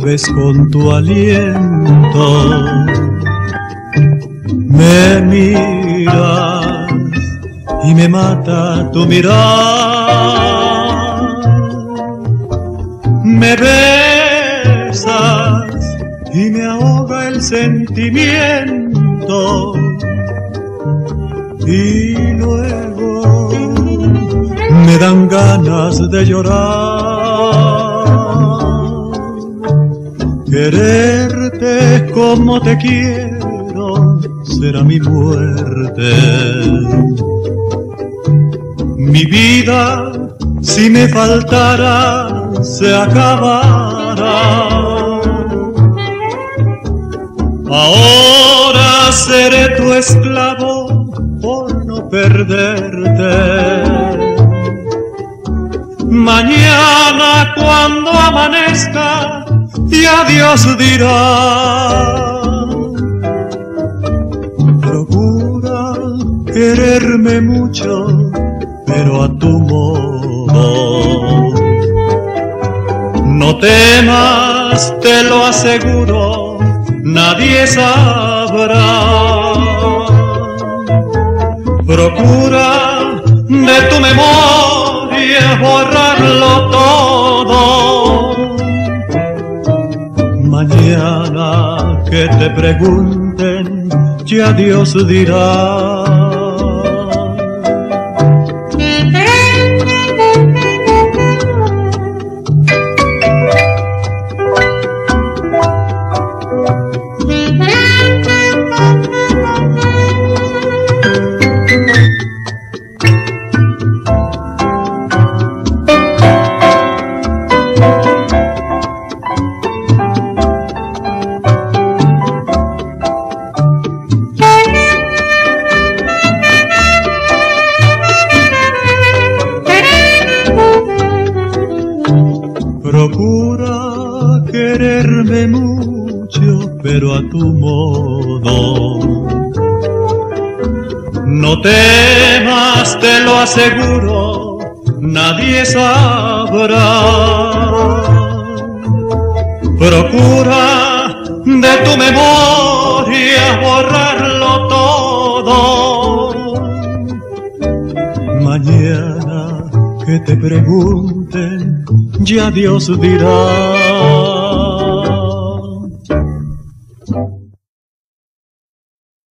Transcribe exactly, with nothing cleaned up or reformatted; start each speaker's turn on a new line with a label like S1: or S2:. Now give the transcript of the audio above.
S1: envuelves con tu aliento. Me miras y me mata tu mirar. Me besas y me ahoga el sentimiento. Y luego me dan ganas de llorar. Quererte como te quiero será mi muerte. Mi vida, si me faltara, se acabará. Ahora seré tu esclavo por no perderte. Mañana cuando amanezca ya Dios dirá. Procura quererme mucho, pero a tu modo. No temas, te lo aseguro, nadie sabrá. Procura de tu memoria borrarlo todo. Mañana que te pregunten, ya Dios dirá. Procura quererme mucho, pero a tu modo. No temas, te lo aseguro, nadie sabrá. Procura de tu memoria borrarlo todo. Mañana que te pregunten, ya Dios dirá.